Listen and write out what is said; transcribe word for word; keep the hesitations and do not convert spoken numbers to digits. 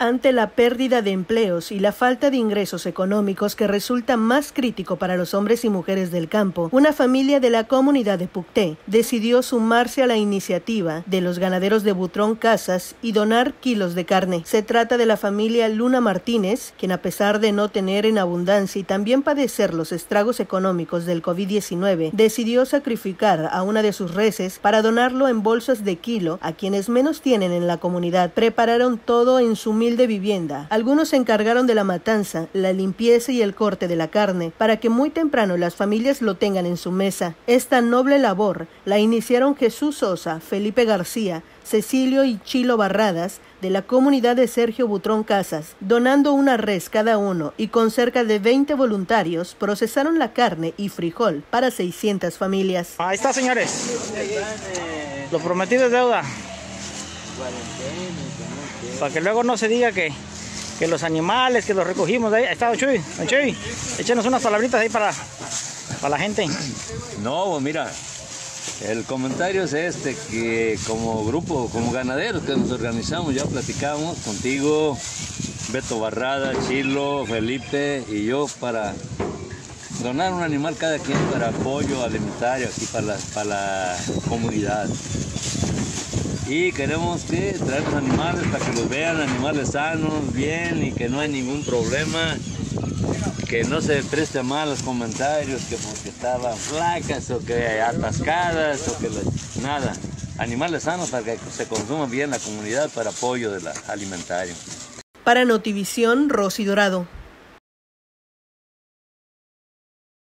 Ante la pérdida de empleos y la falta de ingresos económicos que resulta más crítico para los hombres y mujeres del campo, una familia de la comunidad de Pucté decidió sumarse a la iniciativa de los ganaderos de Butrón Casas y donar kilos de carne. Se trata de la familia Luna Martínez, quien a pesar de no tener en abundancia y también padecer los estragos económicos del COVID diecinueve, decidió sacrificar a una de sus reses para donarlo en bolsas de kilo a quienes menos tienen en la comunidad. Prepararon todo en su humilde de vivienda. Algunos se encargaron de la matanza, la limpieza y el corte de la carne, para que muy temprano las familias lo tengan en su mesa. Esta noble labor la iniciaron Jesús Sosa, Felipe García, Cecilio y Chilo Barradas, de la comunidad de Sergio Butrón Casas, donando una res cada uno, y con cerca de veinte voluntarios procesaron la carne y frijol para seiscientas familias. Ahí está, señores. Lo prometido es deuda. Para que luego no se diga que, que los animales, que los recogimos de ahí. Ahí está, Don Chuy. Don Chuy, échenos unas palabritas ahí para, para la gente. No, mira, el comentario es este, que como grupo, como ganaderos que nos organizamos, ya platicamos contigo, Beto Barrada, Chilo, Felipe y yo, para donar un animal cada quien para apoyo alimentario aquí para la, para la comunidad. Y queremos que traer los animales para que los vean, animales sanos, bien, y que no hay ningún problema, que no se preste a malos comentarios, que porque estaban flacas o que atascadas o que la, nada. Animales sanos para que se consuma bien la comunidad para apoyo de la alimentario. Para Notivisión, Rosy Dorado.